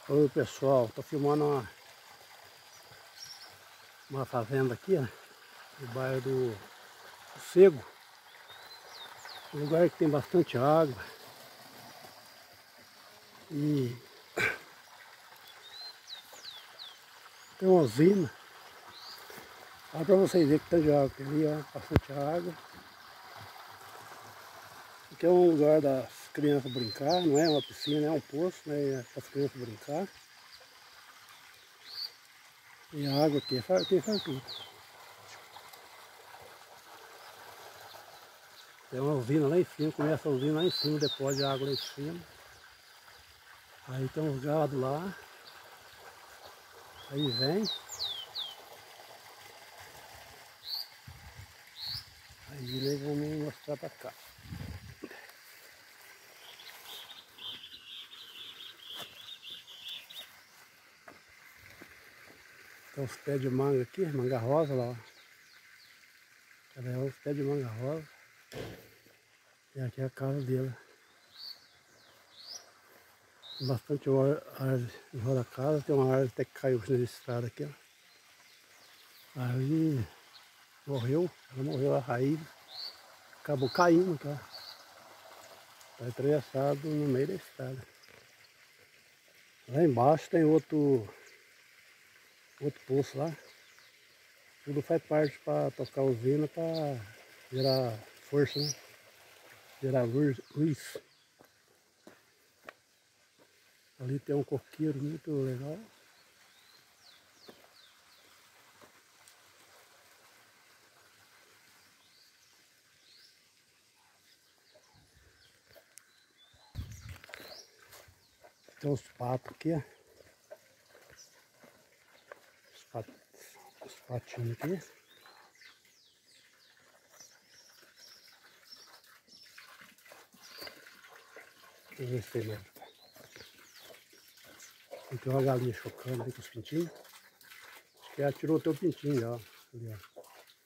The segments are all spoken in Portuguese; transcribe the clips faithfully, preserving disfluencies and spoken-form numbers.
Oi pessoal, tô filmando uma, uma fazenda aqui, né, no bairro do Sossego, um lugar que tem bastante água e tem uma usina. Dá pra vocês verem que tanto de água tem ali, ó, bastante água. Aqui é um lugar das crianças brincar, não é uma piscina, é um poço, né, é para as crianças brincar. E a água aqui é, tem fartura. Tem uma usina lá em cima, começa a usina lá em cima, depósito de água lá em cima. Aí tem uns gados lá. Aí vem. Aí eles vão me mostrar pra cá. Tem uns pés de manga aqui, manga rosa lá, ó. Cadê os pés de manga rosa? E aqui é a casa dele. Tem bastante árvore em volta da casa, tem uma árvore até que caiu na estrada aqui, ó. A árvore morreu, ela morreu a raiz, acabou caindo, tá? Tá atravessado no meio da estrada. Lá embaixo tem outro, outro poço lá. Tudo faz parte para tocar a usina para gerar força, né? Gerar luz. Ali tem um coqueiro muito legal. Tem uns patos aqui, ó. Os, pat... os patinhos aqui. Deixa eu ver se tem mais. Tem uma galinha chocando aí com os pintinhos. Acho que ela tirou o teu pintinho já, ó. Ali, ó.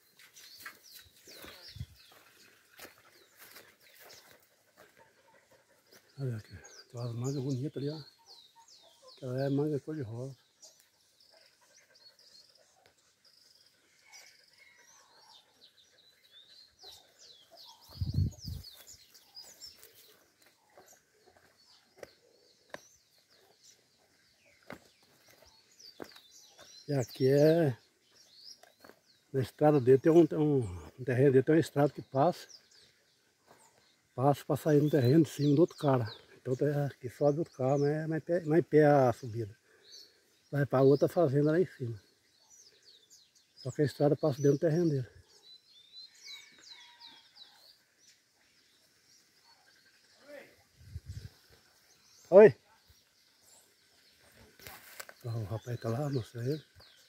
Olha aqui. Tem umas mangas bonitas ali, ó. Aquela é manga cor de rosa. E aqui é... Na estrada dele tem um, tem um, um terreno dele, tem uma estrada que passa. Passa para sair no terreno de cima do outro cara. Então aqui sobe outro carro, mas é mais pé, mais pé a subida. Vai para outra fazenda lá em cima. Só que a estrada passa dentro do terreno dele. Oi! O rapaz tá lá, mostrei ele.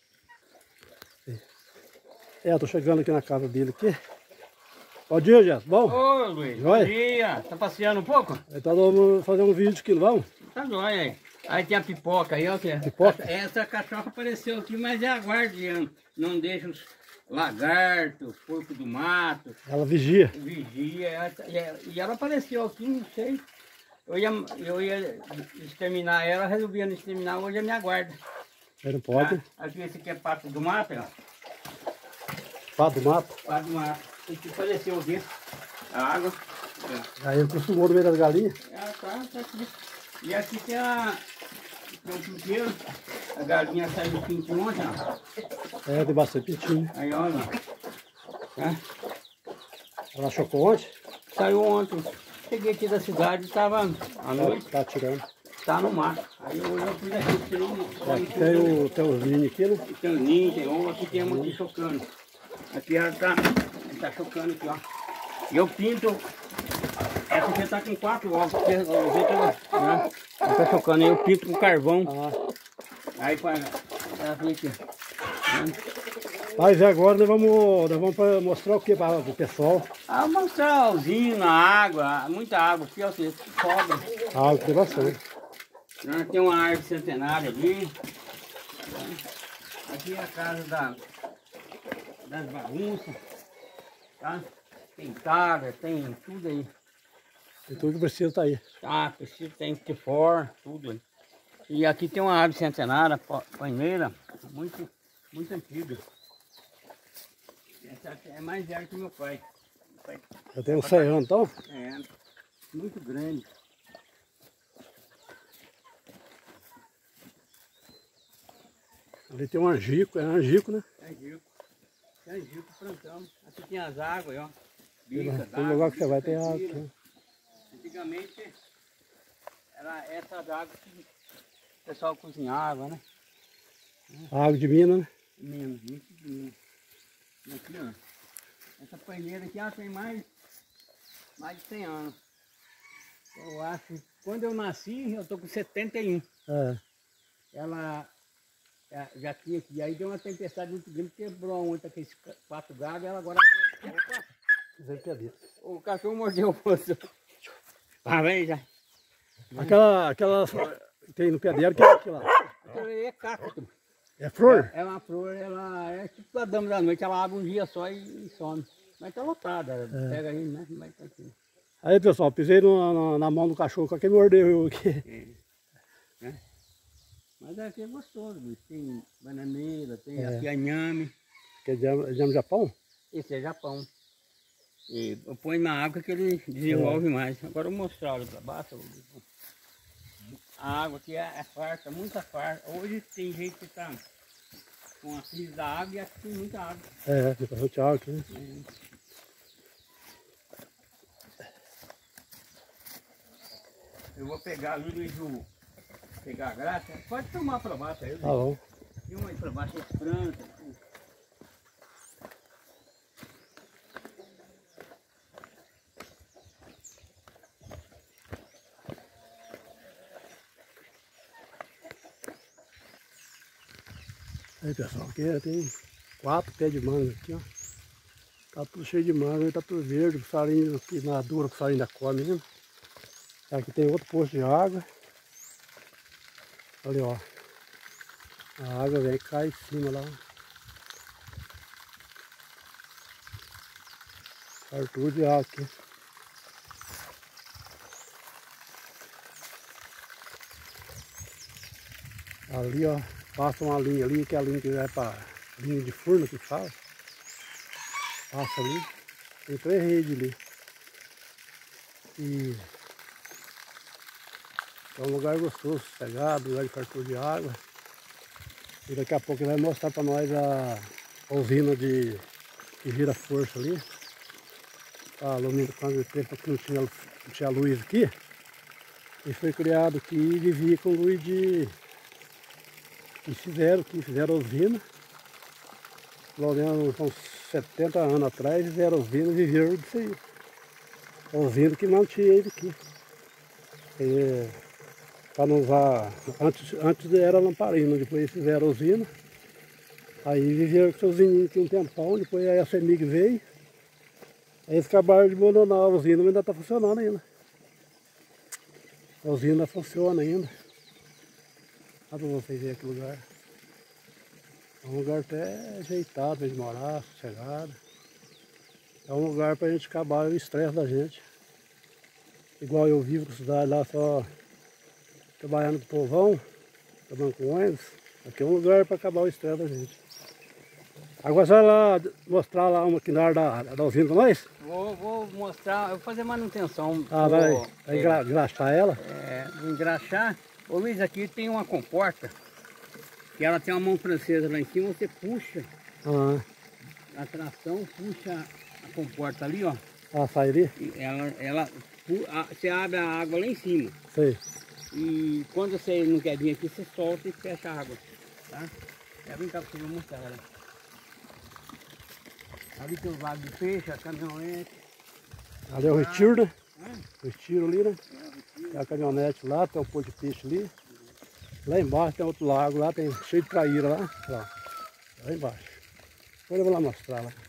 É, eu tô chegando aqui na casa dele aqui. Bom dia, Jéssica. Bom? Ô, Luiz, bom dia. Tá passeando um pouco? Ele tá fazendo um vídeo aqui, vamos? Tá jóia aí. Aí tem a pipoca aí, ó. Que é... Pipoca? Essa cachorra apareceu aqui, mas é a guardiã. Não deixa os lagartos, porco do mato. Ela vigia. Vigia. E ela apareceu aqui, não sei. Eu ia, eu ia exterminar ela, resolvi não exterminar, hoje é minha guarda. Aí não pode. Ah, aqui esse aqui é pato do mato, ó. Pato do mato? Pato do mato. Esse apareceu aqui. A água. Aí ele acostumou no meio das galinhas. Ah, tá, tá aqui. E aqui tem a... tem um pinteiro. A galinha saiu do pintinho ontem, ó. É, tem bastante pintinho. Aí, olha. Tá? Ela chocou ontem? Saiu ontem. Cheguei aqui da cidade, estava à noite. Tá, tá tirando. Tá no mar. Aí hoje eu fui daqui, tirei um... Aqui tem, o, tem os ninhos aqui, né? Tem os ninhos, tem um, aqui tem uma aqui chocando. Aqui ela tá, ela tá chocando aqui, ó. E eu pinto... Essa aqui tá com quatro ovos, porque os outros, né? Ela tá chocando, aí eu pinto com carvão. Ah. Aí para ela vem aqui. Mas agora nós vamos, nós vamos mostrar o que para o pessoal? Ah, mostrar a usina, a água, muita água aqui, ó, que sobra. Ah, tem bastante. Tem uma árvore centenária ali. Aqui é a casa da, das bagunças, tá? Tem casa, tem tudo aí. Tem tudo que precisa tá aí. Tá, precisa, tem que for, tudo aí. E aqui tem uma árvore centenária, palmeira, muito, muito antiga. Essa é mais velha que meu pai. Meu pai Eu tenho cem anos, então? é, muito grande. Ali tem um angico, é angico, né? Angico. É angico, plantamos. Aqui tem as águas, ó. Bica, Tem lugar que você vai ter água. Né? Antigamente era essas águas que o pessoal cozinhava, né? Água de mina, né? Menos, muito de mina. E aqui, ó. Essa paineira aqui, ela tem mais, mais de cem anos. Eu acho que quando eu nasci, eu tô com setenta e um. É. Ela já, já tinha aqui. Aí deu uma tempestade muito grande, quebrou muito aqueles quatro galhos, ela agora... Opa! O cachorro mordeu o poço. Ah, vem já. Aquela, aquela que tem no pé dela, que é aquilo lá. Aquilo aí é cacto. É flor? É, é uma flor, ela é tipo a dama da noite, ela abre um dia só e, e some. Mas tá lotada, é. Pega aí, né? Mas tá aqui. Aí pessoal, pisei no, na, na mão do cachorro, quem mordeu eu aqui. É. É. Mas aqui é gostoso, bicho. Tem bananeira, tem É. aqui anhame. Que é de, de Japão? Esse é Japão. E eu ponho na água que ele desenvolve é. mais. Agora eu vou mostrar ali para baixo. A água aqui é, é farta, muita farta. Hoje tem gente que está com a crise da água e aqui tem muita água. É, tem bastante água aqui, né? É. Eu vou pegar ali, Luiz, vou pegar a graxa. Pode tomar para baixo aí. Tá bom. Tem uma aí para baixo, as plantas. Aí pessoal, aqui tem quatro pés de manga aqui, ó. Tá tudo cheio de manga, tá tudo verde, o passarinho aqui madura, o passarinho ainda come ainda. Aqui tem outro poço de água. Ali, ó. A água vem e cai em cima lá. Fartura de água aqui. Ali, ó. Passa uma linha ali, que é a linha que vai para linha de forno que fala. Passa ali. Tem três redes ali. E é um lugar gostoso, sossegado, lugar de fartura de água. E daqui a pouco ele vai mostrar para nós a, a usina de que gira força ali. A alumínio quando tempo que não tinha, não tinha luz aqui. Ele foi criado aqui e vivia com luz de... E fizeram, que fizeram usina, pelo menos uns setenta anos atrás, fizeram usina e viveram disso aí. A usina que não tinha ele aqui. Para não usar, antes, antes era lamparina, depois fizeram usina. Aí viveram com seus usininhos aqui um tempão, depois aí a CEMIG veio. Aí eles acabaram de abandonar a usina, mas ainda está funcionando ainda. A usina funciona ainda. Olha para vocês verem aquele lugar. É um lugar até ajeitado para gente morar, sossegado. É um lugar para a gente acabar o estresse da gente. Igual eu vivo na cidade lá só trabalhando com o povão, trabalhando com ônibus. Aqui é um lugar para acabar o estresse da gente. Agora você vai lá mostrar lá uma quinar da, da usina para nós? Vou, vou mostrar, eu vou fazer manutenção. Ah, vou, vai, vai é, engraxar ela? É, vou engraxar. Ô Luiz, aqui tem uma comporta, que ela tem uma mão francesa lá em cima, você puxa ah. a tração, puxa a comporta ali, ó. Ah, sai ali? Ela, ela, a, você abre a água lá em cima. Sei. E quando você não quer vir aqui, você solta e fecha a água, tá? É vem cá pra você mostrar ela. Ali tem o vago de peixe, a caminhonete. Ali é o retiro, né? É. O retiro ali, né? Tem a caminhonete lá, tem um pôr de peixe ali. Lá embaixo tem outro lago lá, tem cheio de traíra lá. Lá, lá embaixo. Agora eu vou lá mostrar lá.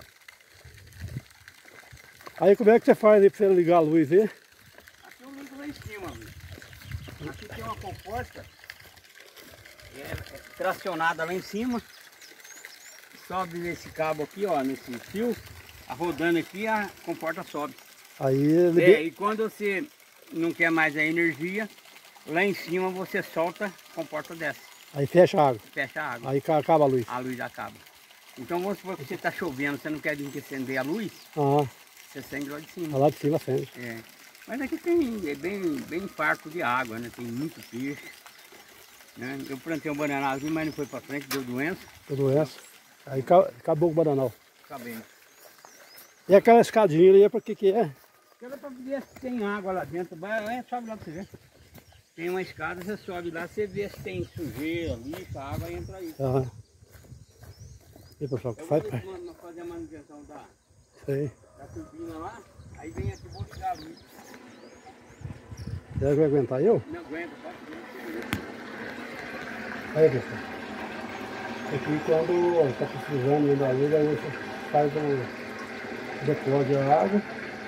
Aí como é que você faz aí pra você ligar a luz aí? Aqui eu ligo lá em cima, amigo. Aqui tem uma comporta. É, é tracionada lá em cima. Sobe nesse cabo aqui, ó, nesse fio. Rodando aqui, a comporta sobe. Aí ele... É, e quando você não quer mais a energia, lá em cima você solta, a comporta desce. Aí fecha a água. Fecha a água. Aí acaba a luz. A luz acaba. Então vamos supor que você está chovendo, você não quer vir que acender a luz, Ah, você acende lá de cima. lá de cima acende. É. Mas aqui tem, é bem, bem farto de água, né? Tem muito peixe. Né? Eu plantei um bananalzinho, mas não foi para frente, deu doença. Deu doença. Aí ca- acabou com o bananal. Acabei. E aquela escadinha ali é para que que é? Aquela para ver se tem água lá dentro. Vai, é, sobe lá para você ver. Tem uma escada, você sobe lá, você vê se tem sujeira, lixo, a água entra aí. Aham. E pessoal, que Eu faz? vou man- fazer a manutenção da, Sei. da turbina lá, aí vem aqui, vou ligar a luz. Você vai aguentar eu? Não aguenta, pode ver. Aí pessoal. Aqui quando está precisando da luz, aí você faz o depósito da água.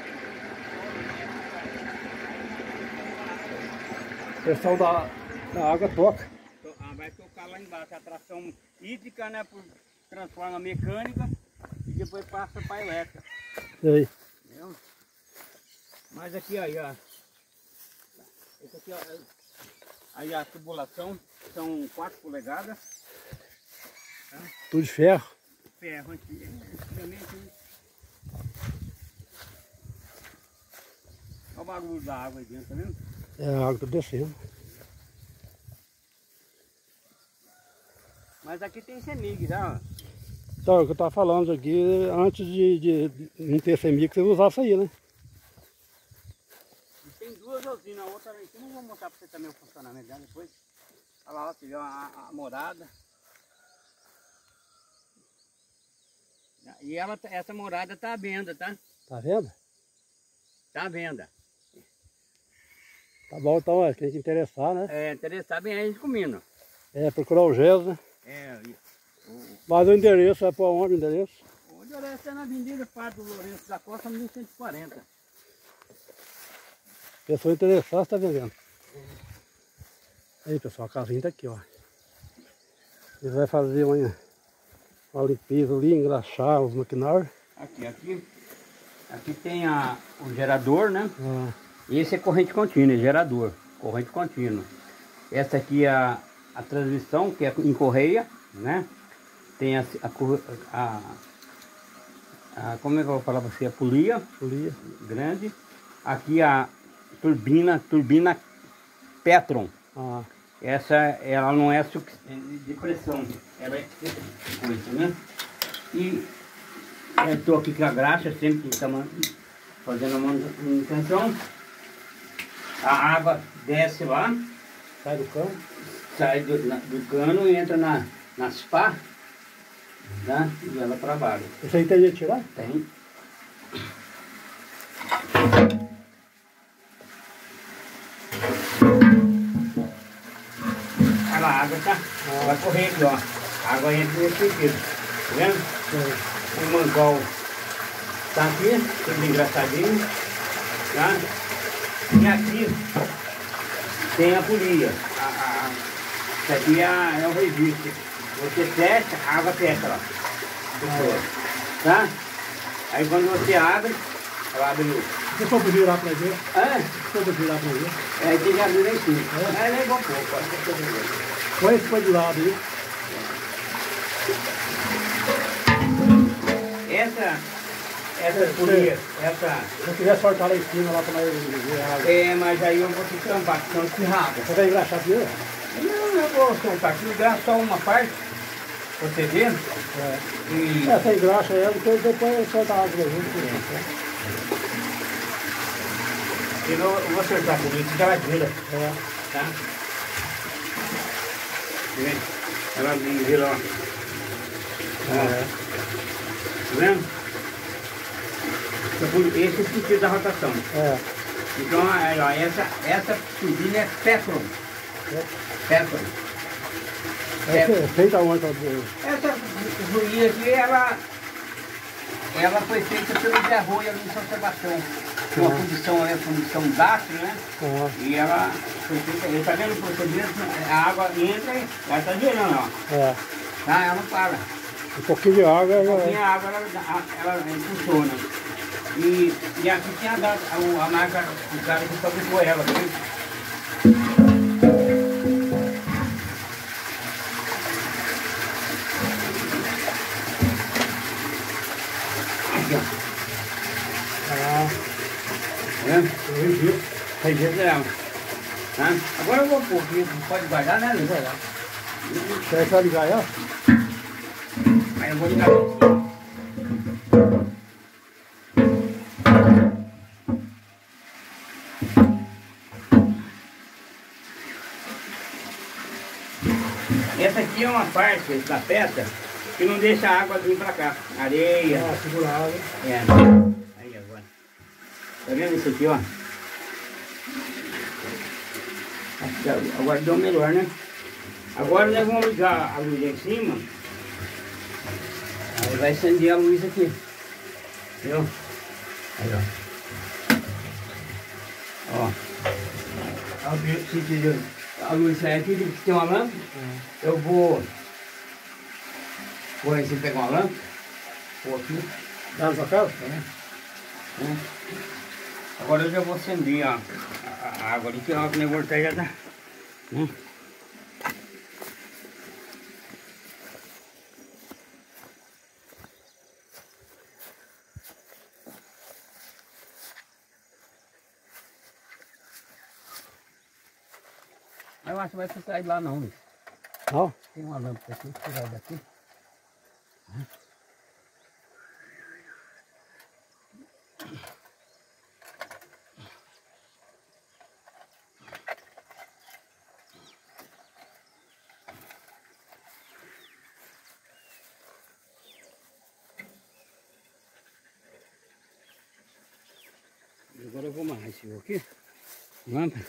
A pressão da, da água toca. Ah, vai tocar lá embaixo, a tração hídrica, né? Por, transforma mecânica e depois passa para elétrica. Sei. Entendeu? Mas aqui aí, ó. Esse aqui, ó. Aí a tubulação são quatro polegadas. Tá? Tudo de ferro. Ferro aqui. Antigamente. Olha o barulho da água aí dentro, tá vendo? É, a água está descendo. Mas aqui tem semig, tá? Então, é o que eu estava falando aqui, antes de, de, de não ter semig, você usava isso aí, né? E tem duas usinas, a outra lá em cima, eu vou mostrar para você também o funcionamento dela depois. Olha lá, ó, você viu a, a, a morada. E ela, essa morada está à venda, tá? Tá vendo? Está à venda. Tá bom, então, é, quem que interessar, né? É, interessar bem aí comendo. É, procurar o Gesso, né? É, o, Mas o endereço é para onde o endereço? o endereço é na Avenida Padre Lourenço da Costa, mil cento e quarenta. Pessoa interessada está vendendo. Aí pessoal, a casinha está aqui, ó. Ele vai fazer uma, uma limpeza ali, engraxar os maquinários. Aqui, aqui. Aqui tem a, o gerador, né? Ah, Esse é corrente contínua, é gerador, corrente contínua. Essa aqui é a, a transmissão, que é em correia, né? Tem a, a, a, a como é que eu vou falar para você? A polia, polia. grande. Aqui a turbina, turbina Petron. Ah, Essa, ela não é de pressão, ela é coisa, né? E eu estou aqui com a graxa, sempre que estamos fazendo a manutenção. A água desce lá, sai do cano. sai do, na, do cano e entra na, nas pá, tá? E ela trabalha. Isso aí tem de tirar? Tem. Olha lá, a água tá, vai correr aqui, ó. A água entra nesse sentido, tá vendo? Sim. O mangol tá aqui, tudo engraçadinho, tá? E aqui tem a polia. A, a, a, isso aqui é, a, é o registro. Você fecha, a água fecha lá. Ah, Tá? Aí quando você abre, ela abre o... se for para virar para ver, Ah, se for para virar para ver. é, tem que abrir lá em cima. É, é igual um pouco, pode ser que eu veja. Põe esse põe de lado aí. Essa, essa polia, essa... Se eu quiser soltar lá em cima, lá para nós ver a água. É, mas aí eu vou te tampar, senão se raba. Você vai engraxar primeiro? Não, eu vou tampar aqui, graço só uma parte, pra você ver. É. E... Essa engraxa ela, depois, depois solta a água da gente. Né? Eu vou eu vou acertar por isso, geladeira, É. tá? Vê? Ela vira, ó. É. Tá vendo? Esse é o sentido da rotação. É. Então, aí, ó, essa, essa turbina é Petron. É. Petron. Essa é feita onde? Pra... Essa ruinha aqui, ela, ela foi feita pelo Zé Arroio ali em São Sebastião. Tem uma fundição, ela é fundição Dastro, né? Ah, E ela foi feita, ele tá vendo o procedimento? A água entra e ela tá girando, ó. é. Tá? Ela não para. Um pouquinho de água. Um Ela... pouquinho a água, ela, ela, ela funciona. E, e aqui tem a, data, a, a marca, o cara que fabricou ela, viu? reserva. Tá? Agora eu vou pôr aqui, pode guardar, né, Luiz? Quer só ligar aí, ó? Aí eu vou ligar aqui. Essa aqui é uma parte da peça que não deixa a água vir pra cá. Areia. Ah, segura a água. É. Aí agora. Tá vendo isso aqui, ó? Agora deu melhor, né? Agora nós vamos ligar a luz em cima. Aí vai acender a luz aqui. Viu? Aí, ó. Ó. A luz sai aqui, tem uma lâmpada. Uhum. Eu vou... Vou aí você pegar uma lâmpada. Vou aqui. Dá na sua casa? É. É. Agora eu já vou acender a, a, a água ali, que a água voltar já tá. Né? Eu acho que vai precisar ir lá não, Luiz. Não? Tem uma lâmpada aqui, tirar daqui. Agora eu vou amarrar esse fio aqui. Lâmpada.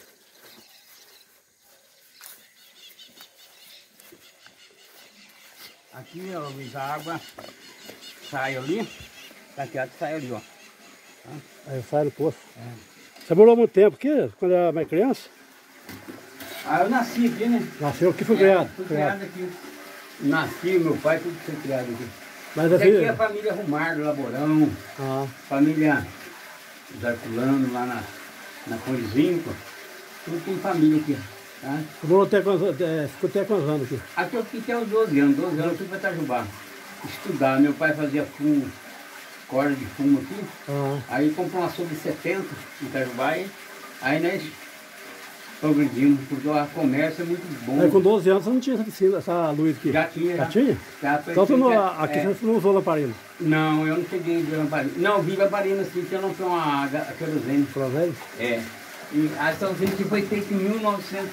Aqui, ó, Luiz, a água sai ali, taqueado sai ali, ó. Tá? Aí sai no poço. É. Você morou muito tempo aqui, quando era mais criança? Ah, eu nasci aqui, né? Nasceu aqui, foi é, criado? Fui criado. criado aqui. Nasci, meu pai, tudo foi criado aqui. Mas Essa assim... aqui é a família Romardo Laborão, Ah. família Zarculano, lá na, na Conzinco. Tudo tem família aqui, tá? Você morou até quantos, é, ficou até quantos anos aqui? Aqui eu fiquei até uns doze anos, doze anos eu fui para Itajubá estudar. Meu pai fazia fumo, corda de fumo aqui. Ah. Aí comprou uma sub setenta em Itajubá e aí nós progredimos, porque o comércio é muito bom. Aí com doze anos você não tinha essa piscina, essa luz aqui? Já tinha. Já Já tinha? Já, Então você não, já, aqui é, você não usou lamparina? Não, eu não cheguei de lamparina. Não, vi lamparina sim, que eu não tenho uma querosene. Querosene? É. E a querosene que foi feita em mil novecentos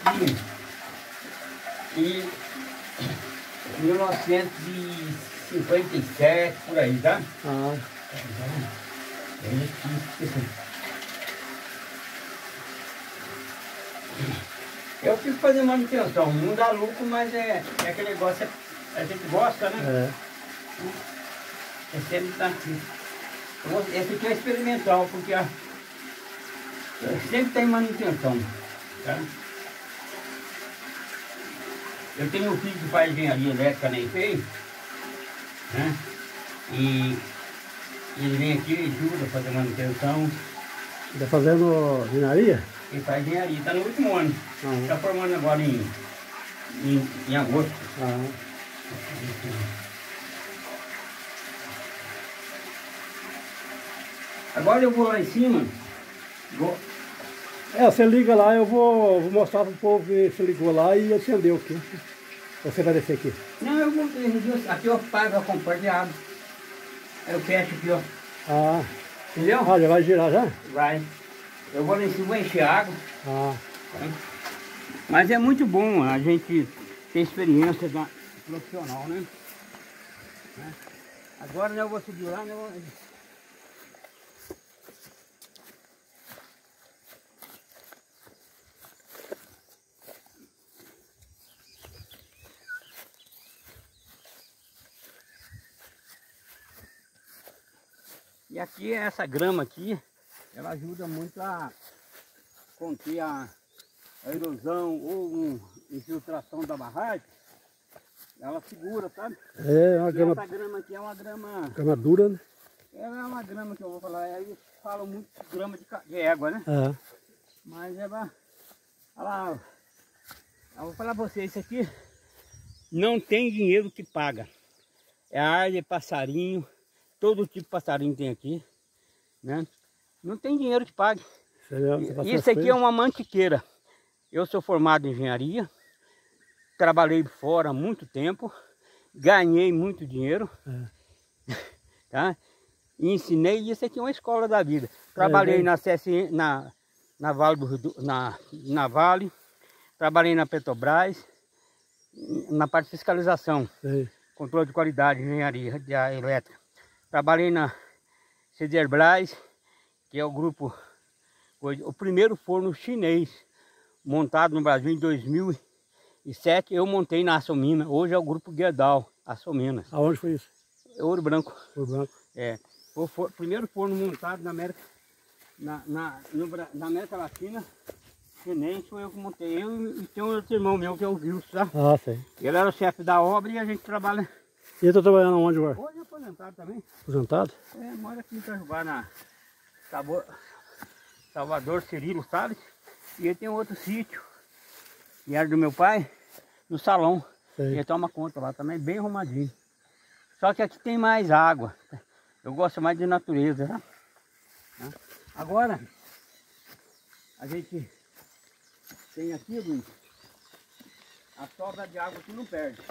e mil novecentos e cinquenta e sete, por aí, tá? Ah. Eu fico fazendo manutenção, não dá lucro, mas é, é aquele negócio, a gente gosta, né? É. É sempre tá aqui. Esse aqui é experimental, porque a, sempre tem manutenção, tá? Eu tenho um filho que faz engenharia elétrica na I P E I, né? E ele vem aqui e ajuda a fazer manutenção. Está fazendo engenharia? Ele faz engenharia, está no último ano. Uhum. Está formando agora em, em, em agosto. Uhum. Agora eu vou lá em cima. Vou... É, você liga lá, eu vou, vou mostrar para o povo que você ligou lá e acendeu aqui. Você vai descer aqui? Não, eu vou. Aqui eu pago a compartilhado. Eu fecho aqui, ó. Ah. Entendeu? Ah, já vai girar já? Vai. Eu vou lá em cima, vou encher água. Ah. Mas é muito bom a gente ter experiência da profissional, né? Agora né, eu vou subir lá, né? Eu... E aqui, essa grama aqui, ela ajuda muito a conter a, a erosão ou um, infiltração da barragem. Ela segura, sabe? É, uma e grama... essa grama aqui é uma grama... Grama dura, né? Ela é uma grama que eu vou falar, aí falam muito de grama de, de égua, né? É. Mas ela... ela eu vou falar pra vocês, isso aqui não tem dinheiro que paga. É ar de passarinho. Todo tipo de passarinho tem aqui, né? Não tem dinheiro que pague. Isso aqui é uma mantiqueira. Eu sou formado em engenharia, trabalhei fora há muito tempo, ganhei muito dinheiro, é. Tá? E ensinei, isso aqui é uma escola da vida. Trabalhei é, na C S N, na, na, vale do, na, na Vale, trabalhei na Petrobras, na parte de fiscalização, é. Controle de qualidade, engenharia de elétrica. Trabalhei na Cederbras, que é o grupo, o primeiro forno chinês montado no Brasil em dois mil e sete. Eu montei na Açominas, hoje é o grupo Gerdau, Açominas. Aonde foi isso? Ouro Branco. Ouro Branco. É, foi o primeiro forno montado na América, na, na, no, na América Latina, chinês, foi eu que montei. Eu e tem um outro irmão meu que é o Wilson, tá? Ah, sei. Ele era o chefe da obra e a gente trabalha. E ele tá trabalhando onde agora? Hoje é aposentado também. Aposentado? É, mora aqui em Itajubá, na Salvador Cirilo, sabe? E ele tem outro sítio, que era do meu pai, no Salão. Sei. Ele toma conta lá também, bem arrumadinho. Só que aqui tem mais água. Eu gosto mais de natureza, né? Agora, a gente tem aqui, Luiz, a sobra de água que não perde.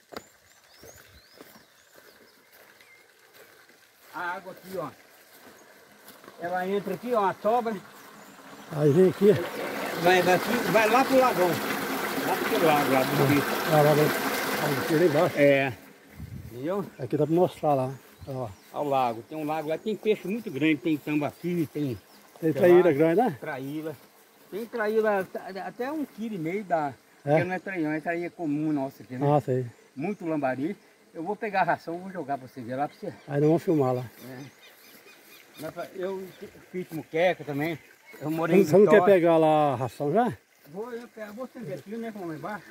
A água aqui, ó. Ela entra aqui, ó, a sobra. Aí vem aqui. Vai, vai, aqui, vai lá pro lagão. Lá pro lago, lá do rio. Ah, lá, lá, lá embaixo. É. Entendeu? Aqui dá pra mostrar lá. Ó. Ao lago. Tem um lago lá, tem peixe muito grande, tem tambaqui, tem... Tem traíra grande, né? Traíra. Tem traíra até um quilo e meio da... É? Porque não é traíra, é traíra comum nossa aqui, né? Ah, sei. Muito lambari. Eu vou pegar a ração, vou jogar pra você ver lá pra você. Aí nós vamos filmar lá. É. Eu fiz muqueca também. Eu morei Você em não quer pegar lá a ração já? Vou, eu pego, vou estender aqui, né? Vamos lá embaixo.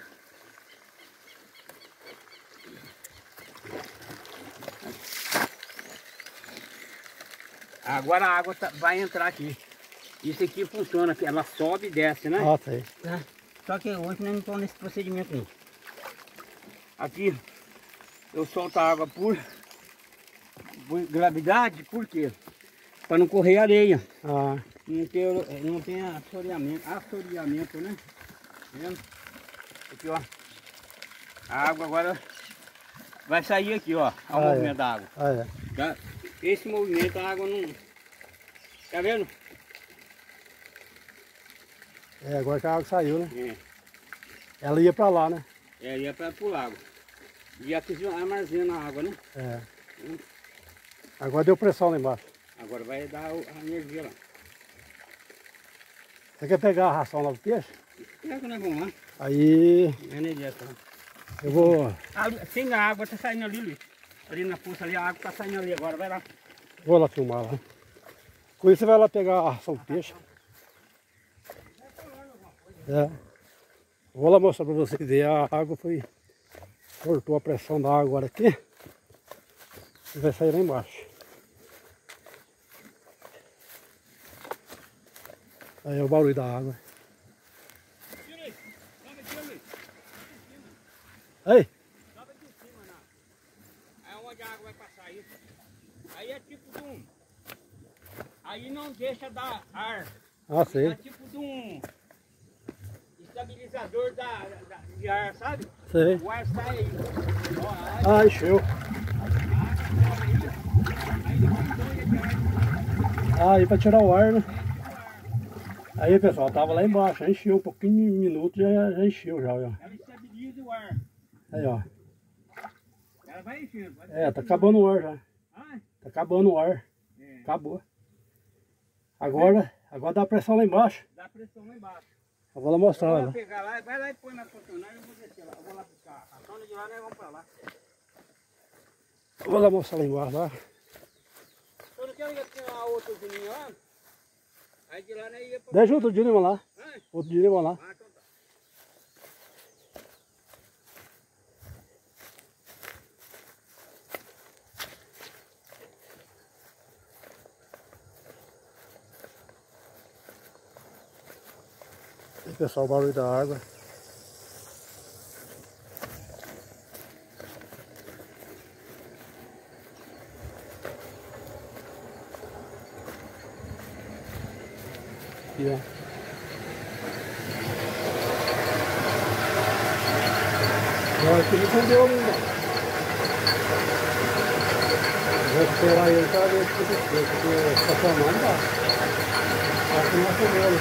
Agora a água tá, vai entrar aqui. Isso aqui funciona, aqui, ela sobe e desce, né? Ah, sei. É. Só que hoje nós não estamos nesse procedimento não. Aqui eu solto a água por, por gravidade, por quê? Para não correr areia. Ah. Não tem, não tem assoreamento, assoreamento, né? Tá vendo? Aqui, ó. A água agora vai sair aqui, ó. Olha o ah, movimento é. da água. Ah, é. Tá? Esse movimento a água não... Tá vendo? É, agora que a água saiu, né? É. Ela ia pra lá, né? É, ia para o lago. E aqui armazena a água, né? É. Hum. Agora deu pressão lá embaixo. Agora vai dar a energia lá. Você quer pegar a ração lá do peixe? Pega, né? Vamos lá. Aí... A energia tá lá. Eu vou... Ali, tem a água, tá saindo ali, Luiz. Ali na poça ali, a água tá saindo ali agora, vai lá. Vou lá filmar lá. Com isso você vai lá pegar a ração do peixe. É. Vou lá mostrar pra vocês ver. A água foi... Cortou a pressão da água agora aqui. E vai sair lá embaixo. Aí é o barulho da água. Aí. Aí onde a água vai passar aí. Aí é tipo de um... Aí não deixa dar ar. Ah, sei. É tipo de um estabilizador da, da, de ar, sabe? Sei. O ar sai aí. Ah, encheu. Ah, aí pra tirar o ar, né? Aí, pessoal, tava lá embaixo, já encheu um pouquinho de minutos, já, já encheu já, ó. Ela estabiliza o ar. Aí, ó. Ela vai enchendo. Vai É, tá acabando o ar já. Ah, Tá acabando o ar. é. Acabou. Agora, agora dá pressão lá embaixo. Dá pressão lá embaixo. Eu vou lá mostrar Eu lá. vou lá pegar lá, vai lá e põe na funcionária, eu vou descer lá. Eu vou lá buscar a tona de lá, nós vamos pra lá. Eu vou lá mostrar lá embaixo lá. Eu não quero ir aqui uma outra usininha lá. Aí de lá nós ia pra... Deixa outro dia vamos lá. Ah, Outro dia vamos lá. ah, então tá. Aí, pessoal, o barulho da água. aqui, ó. Agora aqui não deu ainda. Vou esperar ele para ver o que aconteceu, porque estacionar não dá. Aqui não acendeu.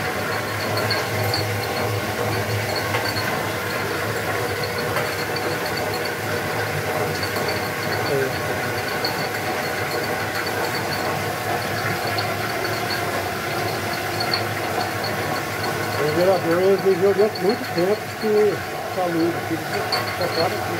O gerador exigiu durante muito tempo que essa luz aqui está clara aqui.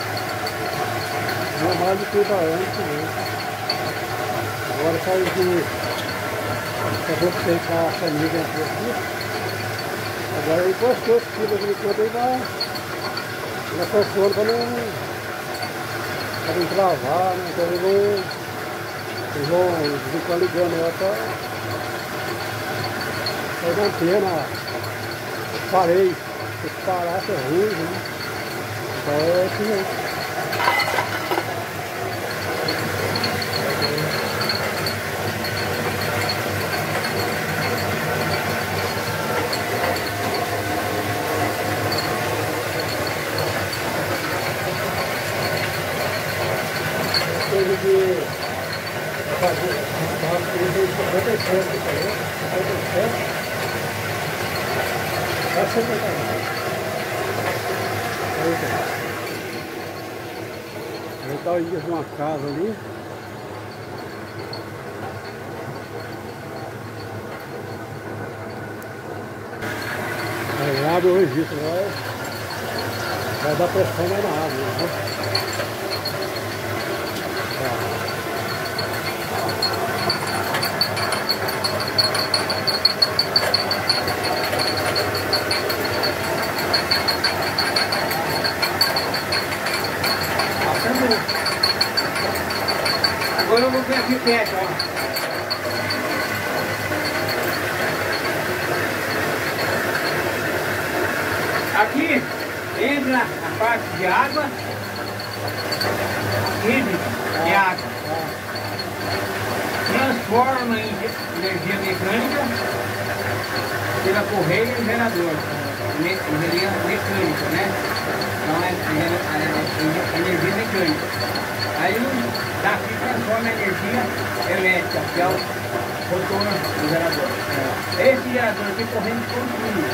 Não mais de trinta anos também. Agora saiu de. Eu vou fechar a família aqui. Agora ele encostou esse fio aqui enquanto ele vai. Ele afofando para não. para não travar, né? Então eles vão. Eles vão ficar ligando ela para. para manter na. Parei, se parar é ruim, né? Então é assim mesmo. Coisa de fazer cinquenta e sete, cinquenta e sete. Vai ser verdade. Aí está o Índias numa casa ali. Aí abre o registro, vai, vai dar pressão lá na água, né? Agora eu vou ver aqui perto, ó. Aqui entra a parte de água, rede de água, transforma em energia mecânica pela correia e gerador, energia mecânica, né? Então é energia mecânica. Aí daqui transforma a energia elétrica, que é o motor do gerador. É. Esse gerador aqui correndo contínuo.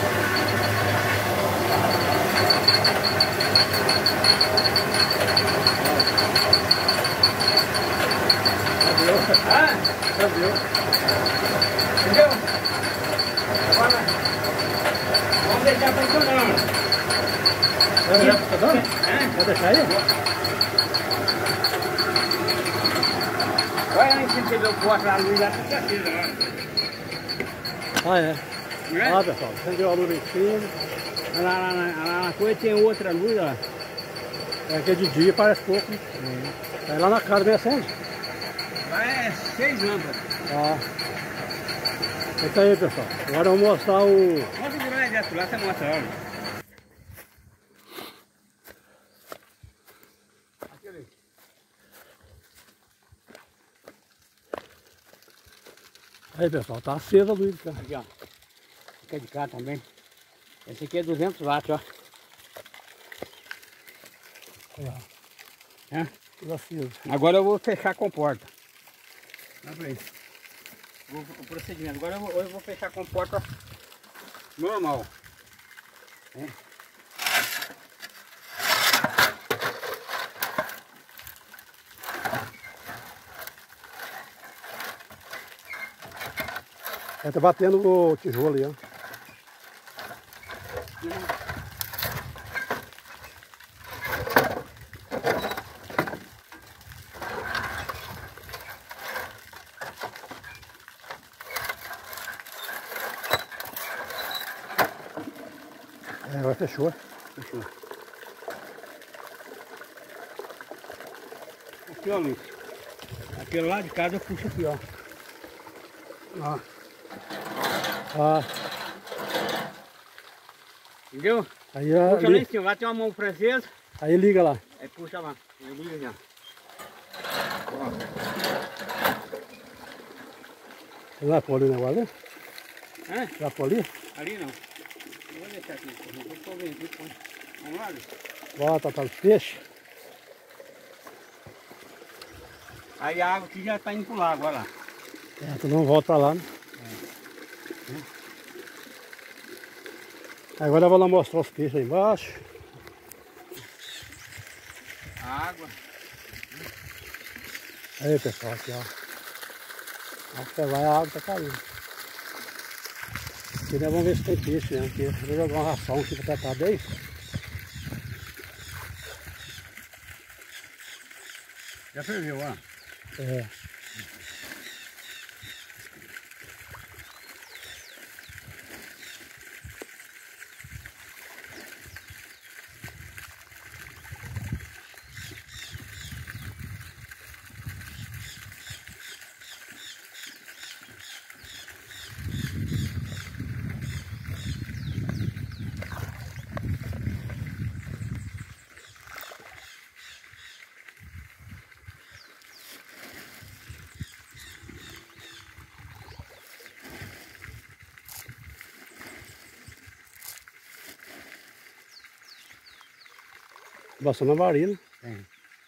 Ah, Entendeu? entendeu? Agora, vamos deixar funcionando. Vai deixar, tá dando? É? Vai deixar aí? Olha lá em cima, você vê o poste, a luz lá, tudo aqui, né? Ah, é. Não é? Ah, pessoal, acendeu a luz em cima. Lá, lá, lá, lá na coisa tem outra luz, ó. É que de dia parece pouco, né? Uhum. Aí lá na casa vem acende. Lá é seis lâmpadas. Ah. Então aí, pessoal. Agora eu vou mostrar o... Mostra o lá direto, lá você mostra, olha. Aí, pessoal, tá acesa a luz, cara. Aqui, ó. Aqui é de cá também. Esse aqui é duzentos watts, ó. Aí, ó. É? Tudo aceso. Agora eu vou fechar a comporta. Olha pra isso. Vou, o procedimento. Agora eu vou, eu vou fechar a comporta normal. É. Aí tá batendo o tijolo aí, ó. É, agora fechou. Fechou. Aqui, ó, Luiz. Aquele lado de casa eu puxo aqui, ó. Ó. Ah, Entendeu? aí, ó, Puxa lá em li... cima, lá tem uma mão francesa. aí liga lá. Aí puxa lá. Aí liga já. Você vai pôr o negócio ali? Hã? Já por ali? Ali não. Eu vou deixar aqui. Eu vou pôr bem aqui. Põe. Vamos lá, Luiz? Bota para os peixes. Aí a água aqui já tá indo pro lago, olha lá. É, tu não volta para lá, né? É. Agora eu vou lá mostrar os peixes aí embaixo. A água. Aí pessoal, aqui ó. Acho que vai a água tá caindo. Aqui nós vamos ver se tem peixe mesmo. Aqui. Vou jogar uma ração aqui para tratar bem. Já ferveu, ó. É. Bastante na varilha. Tem.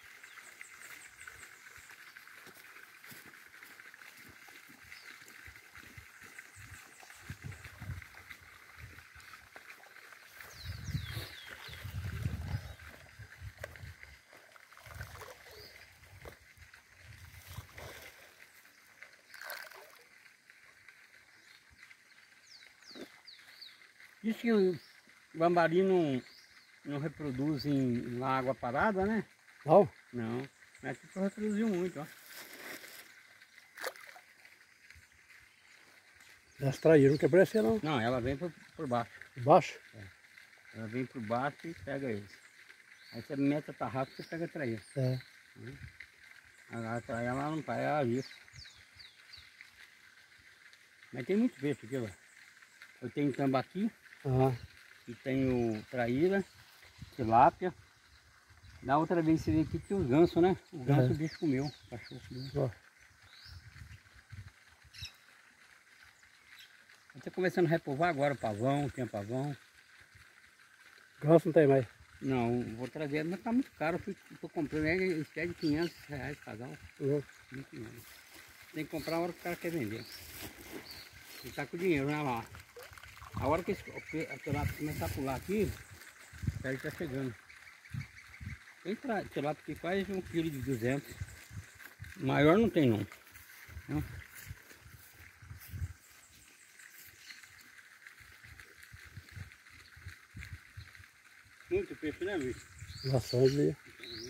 Diz que o lambari não, não reproduz em, na água parada, né? Não? Não. Mas aqui só reproduziu muito, ó. Elas traíram, não quebrou esse não. Não, ela vem por, por baixo. De baixo? É. Ela vem por baixo e pega eles. Aí você mete a tarrafa e você pega a traíra. É. Hum. Agora a traíra ela não vai, ela avisa. Mas tem muito peixe aqui, ó. Eu tenho tambaqui. Ah. E tenho traíra, tilápia. Na outra vez você veio aqui tinha os gansos, né? O ganso É. o bicho comeu, o cachorro comeu. Ó. Está começando a repovar agora o pavão, tem pavão. Ganso não tem mais. Não, vou trazer, mas tá muito caro. Eu estou comprando ele é de quinhentos reais casal. Uhum. Muito dinheiro. Tem que comprar a hora que o cara quer vender. Ele tá com dinheiro, né lá. A hora que esse tilápia começar a pular aqui, ele tá chegando. Tem tilápia que faz um quilo de duzentos. Maior não tem não. Não. Muito peixe, né, Luiz? Bastante ali.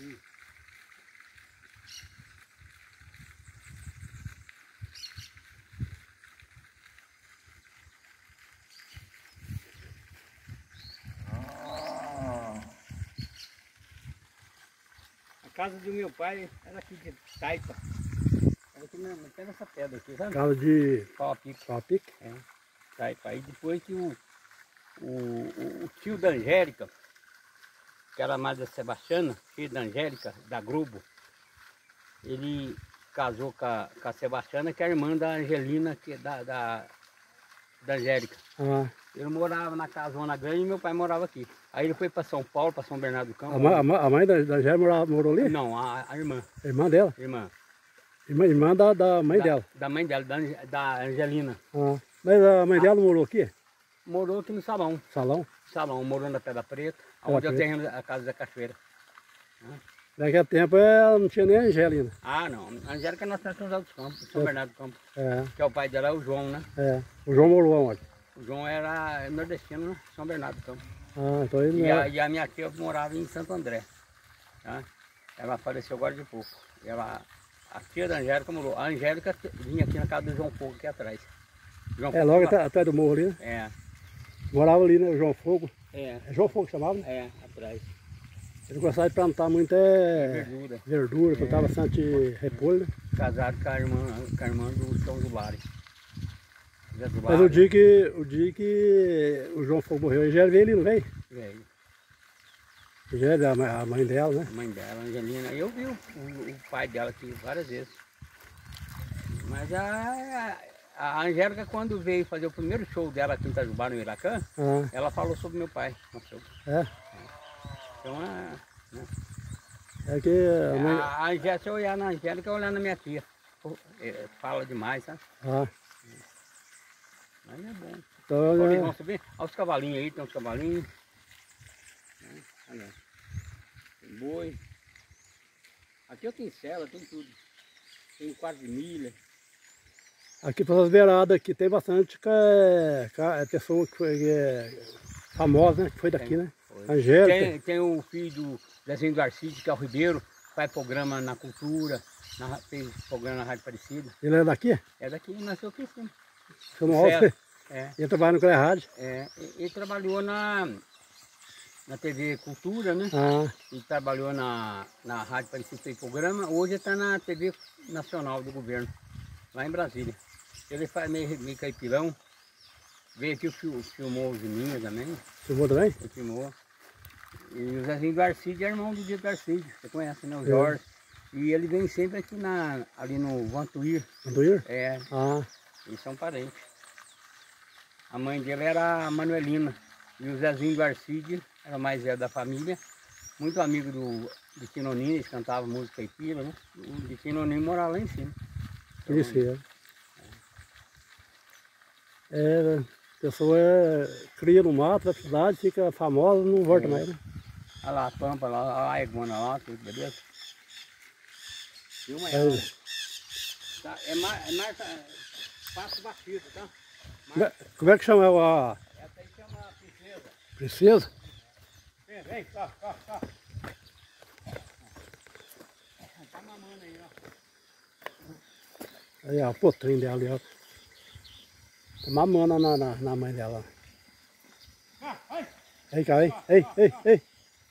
A casa do meu pai era aqui de taipa. Era aqui mesmo, até nessa pedra aqui, sabe? Casa de Pau a pique. pau a pique. É, taipa. Aí depois que o, o, o, o tio da Angélica, que era mais da Sebastiana, filho da Angélica, da Grubo, ele casou com a, com a Sebastiana, que é a irmã da Angelina, que é da, da, da Angélica. Ah. Ele morava na casona grande e meu pai morava aqui. Aí ele foi para São Paulo, para São Bernardo do Campo. A, ma, a, ma, a mãe da, da Gé morou, morou ali? Não, a, a irmã. A irmã dela? Irmã. Irmã, irmã da, da mãe da, dela? Da mãe dela, da, da Angelina. Ah. Mas a mãe dela morou aqui? Morou aqui no salão. Salão? Salão, morou na Pedra Preta, Pedra onde eu Preta. tenho a casa da cachoeira. Naquele tempo ela não tinha nem a Angelina. Ah, não. A Angélica nós temos São José dos Campos, São É. Bernardo do Campo. É, Que é o pai dela, é o João, né? é. O João morou onde? O João era nordestino, né? São Bernardo do Campo. Ah, então ele não E a, era. e a minha tia morava em Santo André. Tá? Ela faleceu agora de pouco. E ela, a tia da Angélica morou. A Angélica vinha aqui na casa do João Fogo, aqui atrás. João É, Fogo logo lá. atrás, atrás do morro ali, né? É, Morava ali, né? O João Fogo. é, É João Fogo que chamava, né? é, atrás. Ele gostava de plantar muito é, Verdura. verdura, plantava bastante repolho, né? Casado com a irmã, com a irmã do São Zubari. Zé Mas Zubari, o dia que o, dia que o João Fogo morreu, ele já veio ali, não veio? velho, Já era a mãe- a mãe dela, né? a mãe dela, Angelina. Eu vi o, o, o pai dela aqui várias vezes. Mas a, a, a Angélica, quando veio fazer o primeiro show dela aqui em Itajubá, no Iracã, Ah, ela falou sobre meu pai. No show. é? Então, é, né? É que a mãe... a, a Angélica, se eu olhar na Angélica, eu olhar na minha tia. Pô, é, fala demais, sabe? Ah, Mas é bom. então Olha, é... irmão, você vê? Olha os cavalinhos aí, tem uns cavalinhos. Olha, tem boi. Aqui eu tenho cela, tem tudo. Tem quarto de milha. Aqui pelas beiradas aqui tem bastante é, é, pessoa que foi é, famosa, né? Que foi daqui, Tem, né? foi. Angélica. Tem, tem o filho do Desenho do Arcide, que é o Ribeiro, faz programa na cultura, na, fez programa na Rádio Aparecida. Ele é daqui? É daqui, nasceu aqui em cima. Seu Alves? É. Ele trabalha no Cleia Rádio. É, ele trabalhou na, na T V Cultura, né? Ah, Ele trabalhou na, na Rádio Aparecida, fez programa. Hoje ele está na T V Nacional do Governo, lá em Brasília. Ele faz meio, meio caipirão. Veio aqui, fil, filmou os meninos também. filmou também? Ele filmou. E o Zezinho do Arcide é irmão do Dito Arcide. Você conhece, né? O Jorge. É. E ele vem sempre aqui na, ali no Vantuir. Vantuir? É. Ah. Eles são parentes. A mãe dele era a Manuelina. E o Zezinho do Arcide era o mais velho da família. Muito amigo do, de Quinonino, eles cantavam música caipira, né? O de Quinonino morava lá em cima. Então, isso é. É, a pessoa é, cria no mato, na cidade, fica famosa, não volta é. mais, né? Olha lá a pampa, lá, a egona lá, tudo, beleza? Filma é. ela. Tá, é mais, é mais passo batido, tá? Mar... Como é que chama a... Essa aí chama Princesa. Princesa? Vem, vem, cá, cá, cá. Tá mamando aí, ó. Aí, ó, o potrinho dela ali, ó. Tá mamando na, na, na mãe dela. Ah, ai. Ei, cá, ei, ei, ei, ei.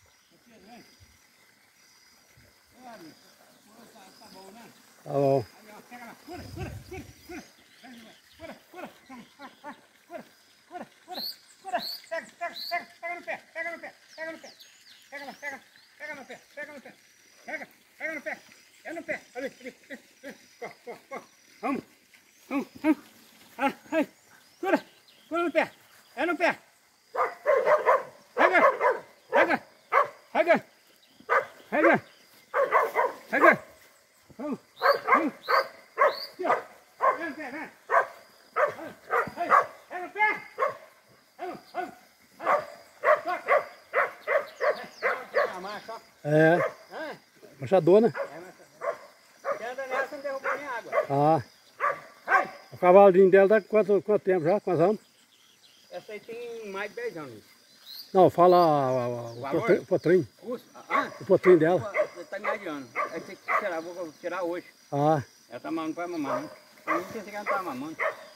Tá bom. Pega lá, cura, cura, cura, cura. Cura, cura, cura, cura, cura, cura. Pega, pega, pega, pega no pé, pega no pé, pega no pé. Pega lá, pega, pega no pé, pega no pé. Pega, pega no pé, é no pé. Ali, ali, ali. Corre, corre, corre. Vamos, vamos, vamos. Ai, ai. Cura, cura no pé, é no pé. Pega, pega, pega, pega, pega. Vamos, vamos. Aqui, ó. Vem no pé, vem. Aí, aí, pega no pé. Vamos, vamos. Toca. É, a marcha, ó. É, É, machadona. é, mas... Quem anda nessa não derruba nem água. Ah, Ai. o cavalinho dela tá com quanto, quanto tempo já? Quantos anos? Essa aí tem mais de dez anos. Não, fala a, a, o, Valor? potrinho, o potrinho. Custo? Ah, O potrinho dela. tá mais de ano. Aí tem que tirar, vou tirar hoje. Ah, Ela tá mamando, vai mamar, né? Eu não sei se ela não tá mamando.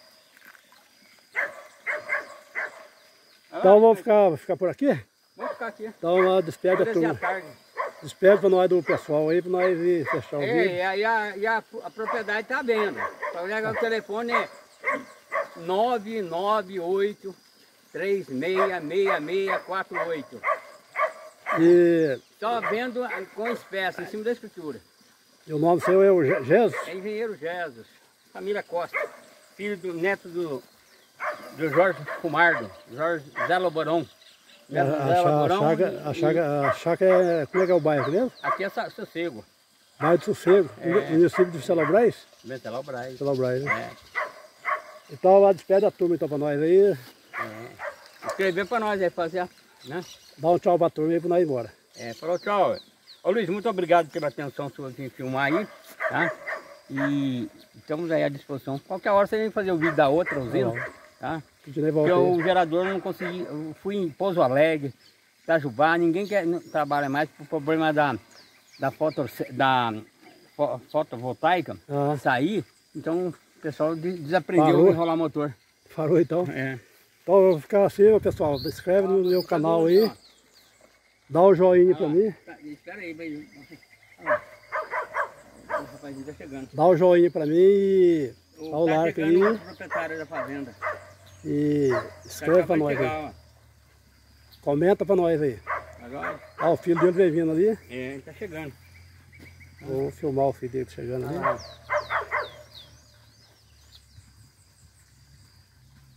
então vamos ficar, vou ficar por aqui? Vamos ficar aqui. Então despede a Descer turma. à tarde. Despede para nós do pessoal aí, para nós ir fechar o É, vídeo. e a, e a, e a, a propriedade tá vendo. Para ligar o telefone é nove nove oito três seis seis seis quatro oito. E, Só vendo com espécie, em cima da escritura. e o nome seu é o Je- Jesus? É engenheiro Jesus, família Costa, filho do neto do, do Jorge Fumardo, Jorge Zé Loborão. A, a, a, chaga, a, chaga, a chácara é, como é que é o bairro mesmo? Aqui é Sossego, Bairro do Sossego, É. município de Celebrais? Ventelau Braz. Celebrais, né? É, Então lá despede a turma então para nós aí. é. Escrever para nós aí, fazer, né? Dá um tchau para a turma aí para nós ir embora. É, falou tchau. Ô Luiz, muito obrigado pela atenção sua em filmar aí, tá? E estamos aí à disposição. Qualquer hora você vem fazer o vídeo da outra usina, tá? A gente nem Porque volta o aí. gerador não consegui, eu fui em Pouso Alegre, Itajubá, ninguém quer, não trabalha mais por problema da, da, foto, da fo, fotovoltaica Ah. sair, então o pessoal de- desaprendeu Parou. a enrolar motor. Parou então? É. Então eu vou ficar assim, pessoal. Se inscreve no meu canal aí. Dá o joinha para mim. Tá, espera aí, vai. Olha lá. O rapazinho tá chegando. Dá o joinha para mim e dá o tá like chegando aí. o proprietário da fazenda. E Tá inscreve para acabando nós de aí. chegar, ó. Comenta para nós aí. Agora? Ah, o filho dele vem vindo ali. É, ele tá chegando. Vou filmar o filho dele chegando ali. Ah,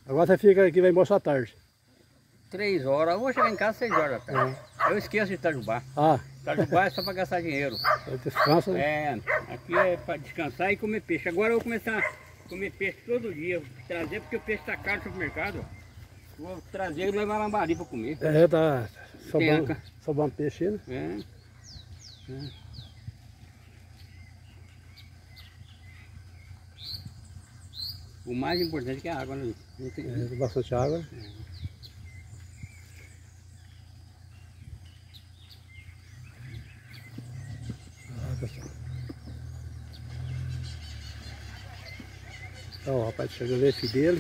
Agora você fica aqui e vai embora à tarde. Três horas, eu vou chegar em casa seis horas da tarde. É. Eu esqueço de Itajubá. Ah, Itajubá é só para gastar dinheiro. você descansa, né? É, aqui é para descansar e comer peixe. Agora eu vou começar a comer peixe todo dia. Trazer porque o peixe está caro no supermercado. Vou trazer e levar lambari para comer. É, tá sobrando, Tenca. sobrando peixe, né? É. É. O mais importante é que é a água, né? Não tem... É, tem bastante água. É. Ah, pessoal. Então, o rapaz chegando esse dele.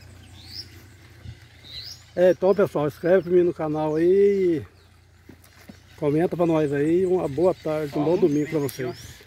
É, então pessoal, inscreve pra mim no canal aí. Comenta pra nós aí. Uma boa tarde, um bom domingo pra vocês.